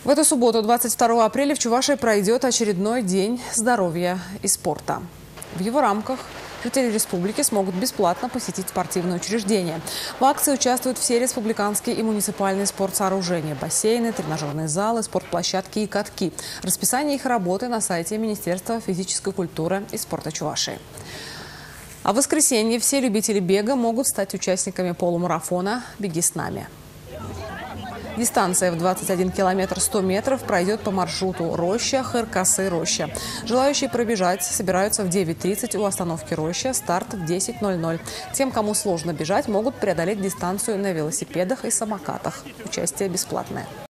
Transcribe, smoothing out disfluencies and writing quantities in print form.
В эту субботу, 22 апреля, в Чувашии пройдет очередной день здоровья и спорта. В его рамках жители республики смогут бесплатно посетить спортивные учреждения. В акции участвуют все республиканские и муниципальные спортсооружения – бассейны, тренажерные залы, спортплощадки и катки. Расписание их работы на сайте Министерства физической культуры и спорта Чувашии. А в воскресенье все любители бега могут стать участниками полумарафона «Беги с нами». Дистанция в 21 километр 100 метров пройдет по маршруту Роща, Хыркасы-Роща. Желающие пробежать собираются в 9:30 у остановки Роща, старт в 10:00. Тем, кому сложно бежать, могут преодолеть дистанцию на велосипедах и самокатах. Участие бесплатное.